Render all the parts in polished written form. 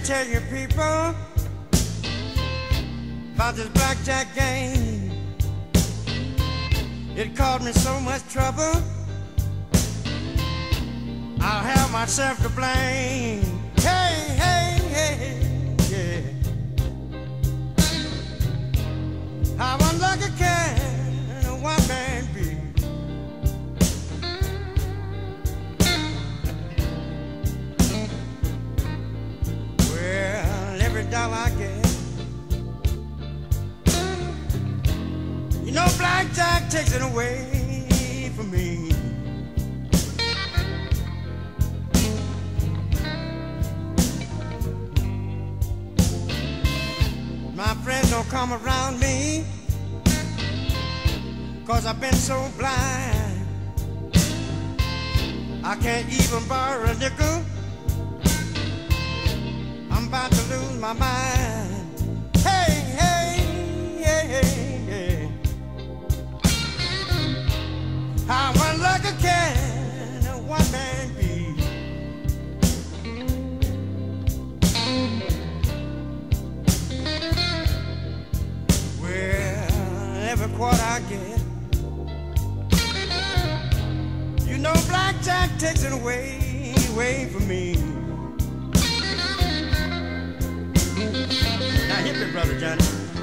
tell you people about this blackjack game. It caused me so much trouble, I'll have myself to blame. Hey, hey, hey, yeah. How unlucky can one man be? Well, every dollar I get, you know, blackjack takes it away from me. My friends don't come around me 'cause I've been so blind. I can't even borrow a nickel. I'm about to lose my mind. Hey, hey, hey, hey, hey. How unlucky can one man be? Well, every quarter I get, you know, blackjack takes it away from me. Now hit me, Brother Johnny.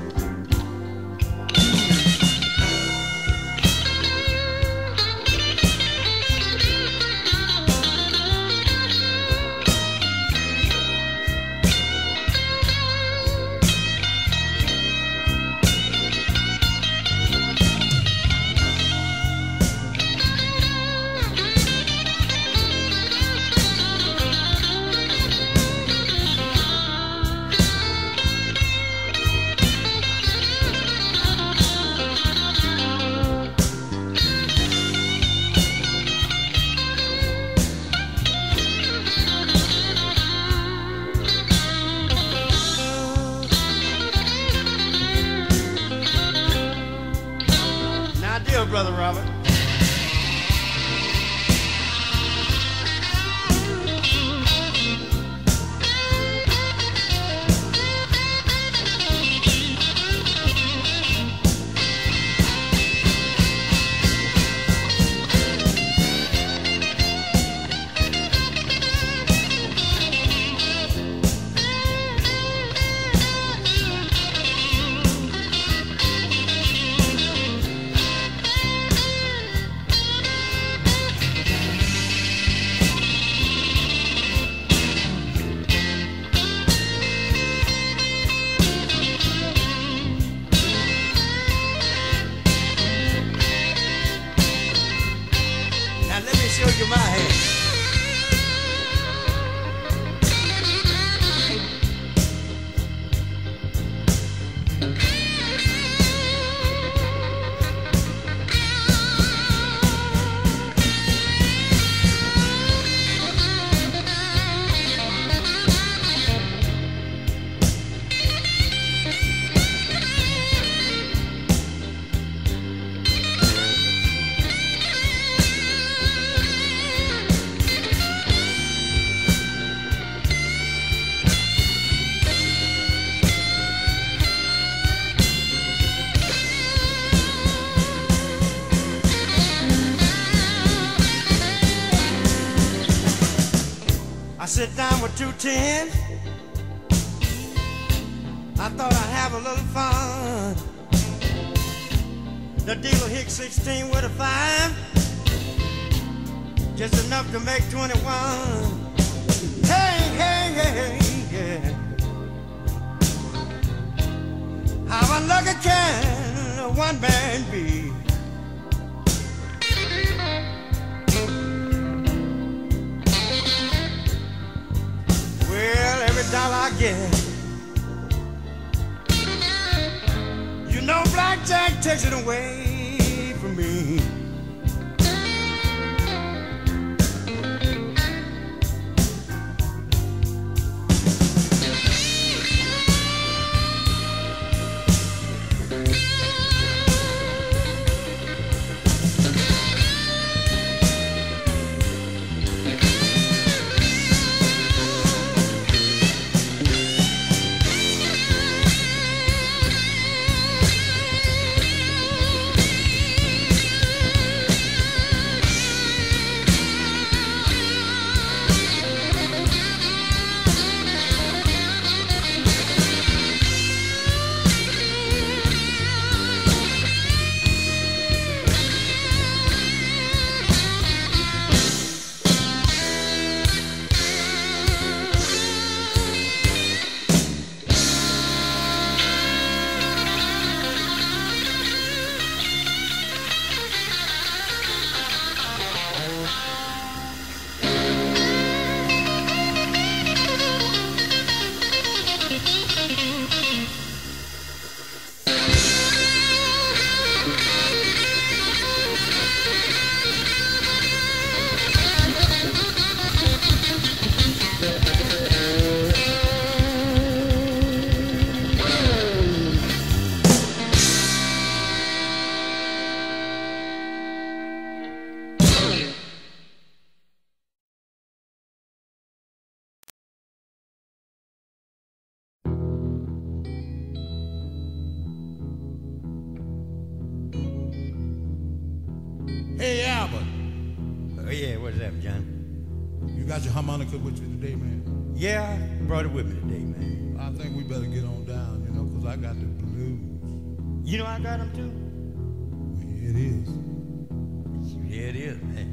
Brother Robert. Show you my hand. I sit down with 2 tens. I thought I'd have a little fun. The dealer hit 16 with a 5, just enough to make 21. Hey, hey, hey, yeah. How unlucky can one man be? Well, every dollar I get, you know, blackjack takes it away from me. Hey, Albert. Oh, yeah, what's up, John? You got your harmonica with you today, man? Yeah, I brought it with me today, man. I think we better get on down, you know, because I got the blues. You know I got them, too? Here it is. Yeah, it is, man.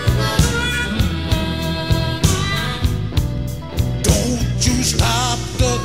Stop the